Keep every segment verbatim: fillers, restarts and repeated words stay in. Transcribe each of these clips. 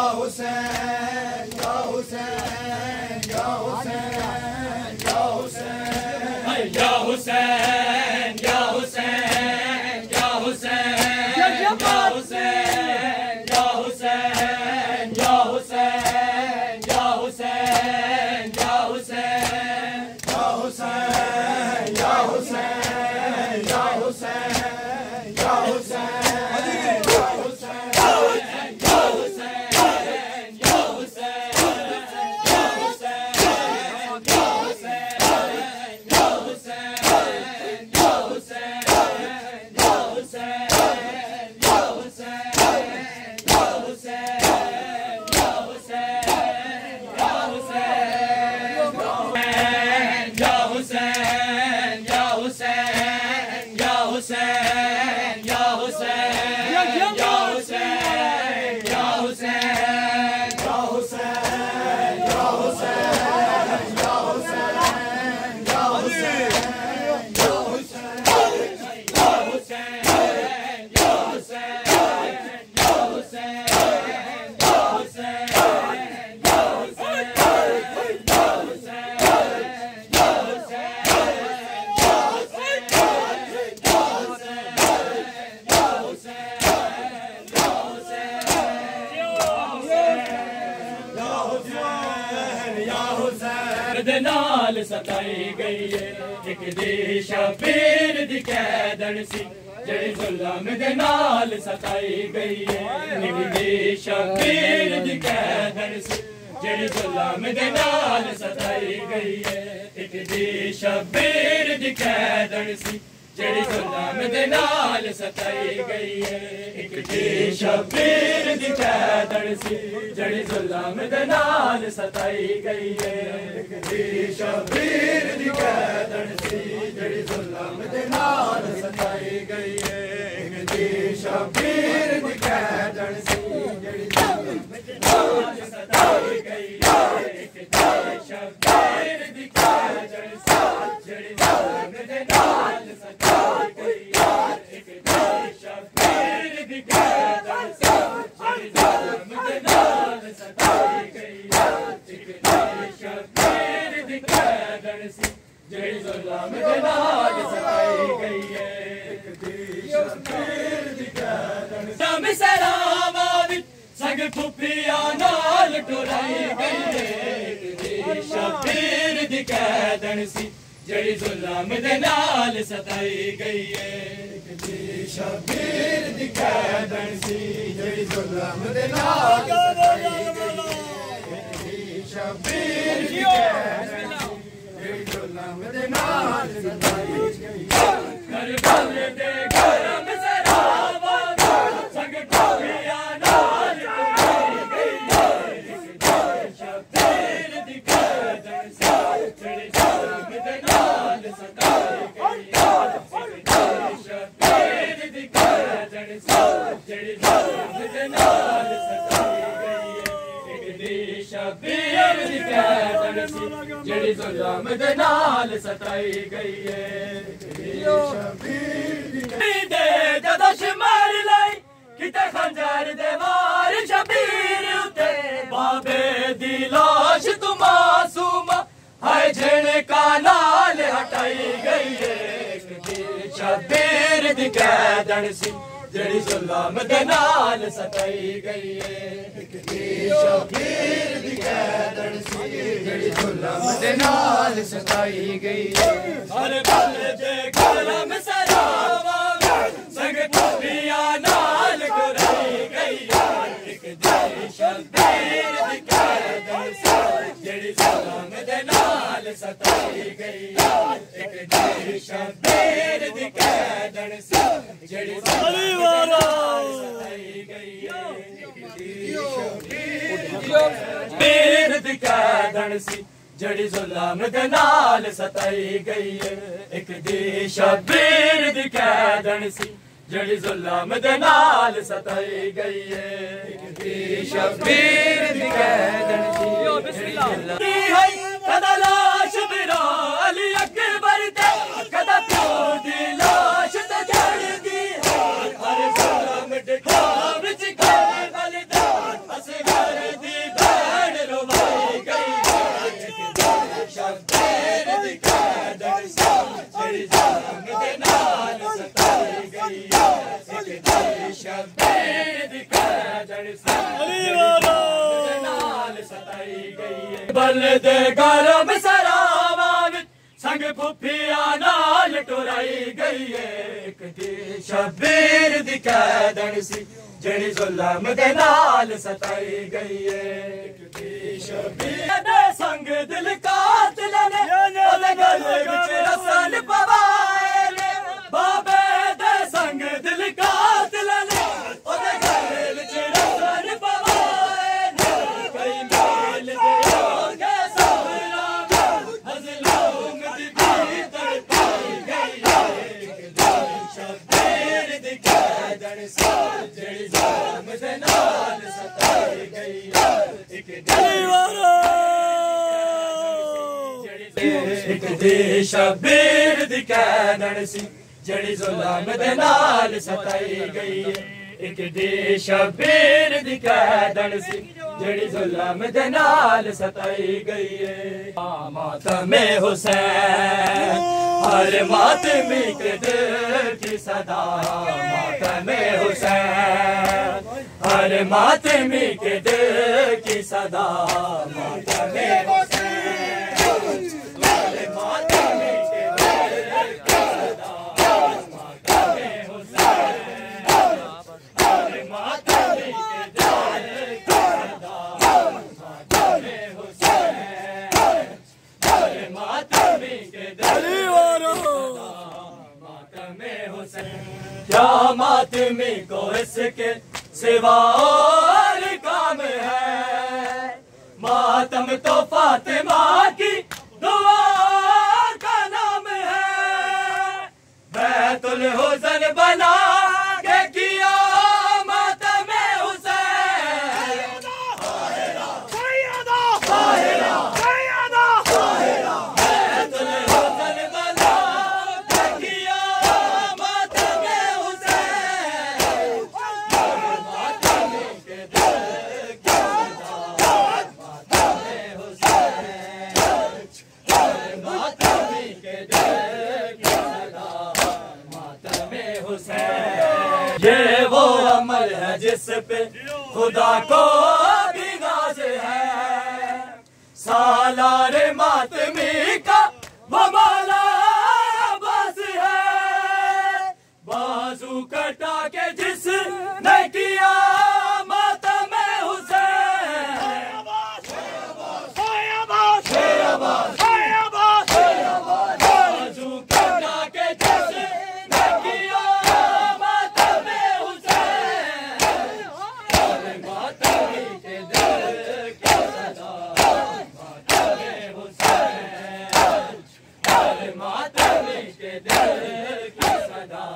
हुसैन या हुसैन या हुसैन या हुसैन या हुसैन या हुसैन या हुसैन या हुसैन या हुसैन या हुसैन या हुसैन या हुसैन या हुसैन या हुसैन या हुसैन या हुसैन नाल सताई गई है एक दी शबीर दी कैदन सी जड़ी जुल्म दे नाल सताई गई है एक दी शबीर दी कैदन सी जड़ी जुल्म दे नाल सताई गई है एक दी शबीर दी कैदन सी जड़ी जुल्म दे नाल सताई गई है एक दी शबीर दी कैदन सी जड़ी जुल्म दे नाल सताई गई है एक दी शबीर दी कैदन सी जड़ी जुल्म दे नाल सताई गई है एक दी शबीर दी कैदन सी जड़ी जुल्म दे नाल सताई गई है एक दी शबीर दी कैदन सी जड़ी जुल्म दे नाल सताई गई है एक दी शबीर दी कैदन सी जड़ी जुल्म दे नाल सताई गई है एक दी शबीर दी कैदन सी जड़ी जुल्म दे नाल सताई गई है एक दी शबीर दी कैदन सी मिसरावा विच संग फुफिया नाल टुराई गई है एक दी शबीर दी कैदन सी जड़ी जुल्म दे नाल सताई गई है एक दी शबीर दी कैदन सी जड़ी जुल्म दे नाल सताई गई है एक दी शबीर दी कैदन सी जड़ी जुल्म दे नाल सताई गई है करबल दे गरम सरावा संग फुफिया नाल टुराई गई है एक दी शबीर दी कैदन सी जड़ी जुल्म दे नाल सताई गई है एक दी शबीर दी कैदन सी जड़ी जुल्म दे नाल सताई गई है एक दी शबीर दी कैदन सी जड़ी जुल्म दे नाल सताई गई है एक दी शबीर दी दे जदों शुमार लाई किते खंजर दे वार शबीर उते बाबे दी लाश तू मासूमा हाय झिणका नाल हटाई गई है एक दी शबीर दी कैदन सी जड़ी जुल्म दे नाल सताई गई है एक दी शबीर दी कैदन सी जड़ी जुल्म दे नाल सताई गई है हर पल दे गरम सरावा संग फुफिया नाल टुराई गई है एक दी शबीर दी कैदन सी जड़ी जुल्म दे नाल सताई गई है एक दी शबीर दी कैदन सी जड़ी जुल्म दे नाल सताई गई है एक दी शबीर दी कैदन सी जड़ी जुल्म दे नाल सताई गई है एक दी शबीर दी कैदन सी जड़ी जुल्म दे नाल सताई गई है एक दी शबीर दी कैदन सी कदा लाश मेरा अली अकबर दे कदा प्यो दी लाश ते जड़ दी हर जुल्म दिखा विच गल वाली दा असगर नाल सताई गई है बल दे गरम सरावा विच संग फुफिया नाल टुराई गई है एक दी शबीर दी कैदन सी जड़ी जुल्म दे नाल सताई गई है एक दी शबीर दे संग दिल कातिल ने ओदे गले विच रसन पवाए ने बाबे दे संग दिल कातिल ने ओदे गले विच रसन पवाए ने कई मेल दे होगे सावरा मजलूम दी भीतर पाई गई है एक दी शबीर दी कैदन सी जड़ी जुल्म दे नाल सताई गई है एक एक दी शबीर दी कैदन सी जड़ी जुल्म दे नाल सताई गई है एक दी शबीर दी कैदन सी जड़ी जुल्म दे नाल सताई गई है मातमे हुसैन हर मातमी के दिल की सदा मातमे हुसैन हर मातमी के दिल की सदा मातमे हुसैन हर मातमी के दिल की सदा मातमे हुसैन हर मातमी के दिल की सदा मातमे हुसैन हर मातमी के दिल मातमे हुसैन क्या मातमी को इसके सिवा और काम है मातम तो फातिमा की दुआ का नाम है बैतुल हुज़न बना के किया मातम हुसैन बैतुल हुज़न बना के किया मातम हुसैन मातमी के दिल की सदा मातम हुसैन मातमी के दिल की सदा मातम हुसैन ये वो अमल है जिस पे खुदा को भी नाज है सालार मातमी का वो मौला बस है बाजू कटा के जिस ने किया मातम हुसैन बाजू कटा के जिस ने किया मातम हुसैन और मातमी के दिल की सदा मातम हुसैन और मातमी के दिल की सदा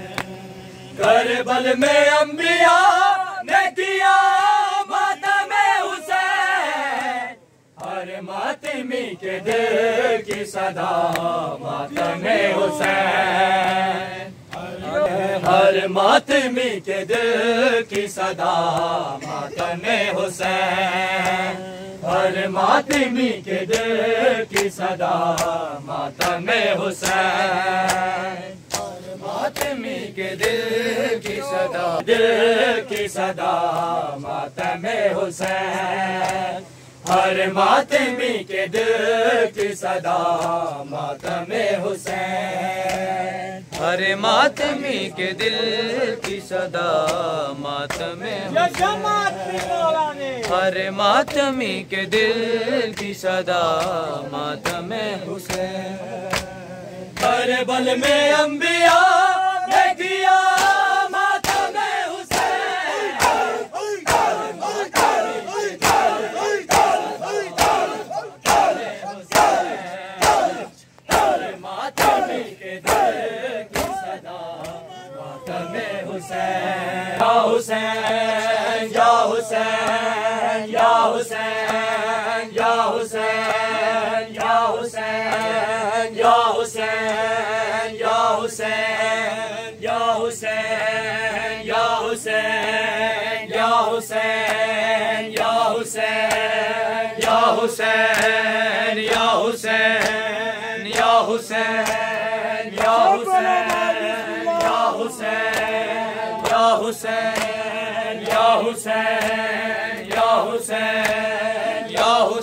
करबल में अंबिया ने किया मातम हुसैन हर मातमी के दिल की सदा मातम हुसैन हर मातमी के दिल की सदा मातम हुसैन हर मातमी के दिल की सदा मातम हुसैन मातमी के दिल की सदा दिल की सदा मातम हुसैन हर मातमी के दिल की सदा मातम हुसैन हर मातमी के दिल की सदा मातम हर मातमी के दिल की सदा मातम हुसैन करबल में अंबिया ने किया मातम हुसैन मातमी के दिल की सदा मातम हुसैन या हुसैन या हुसैन या हुसैन या हुसैन या हुसैन या हुसैन या हुसैन या हुसैन या हुसैन या हुसैन या हुसैन या हुसैन या हुसैन या हुसैन या हुसैन या हुसैन या हुसैन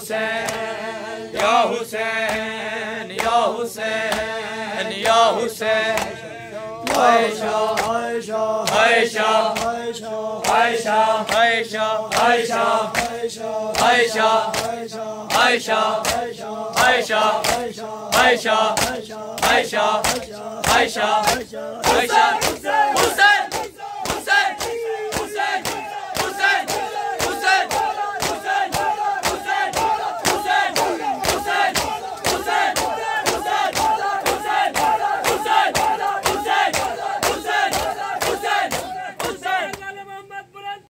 हुसैन या हुसैन या हुसैन या हुसैन आयशा आयशा आयशा आयशा आयशा आयशा आयशा आयशा आयशा आयशा आयशा आयशा आयशा हुसैन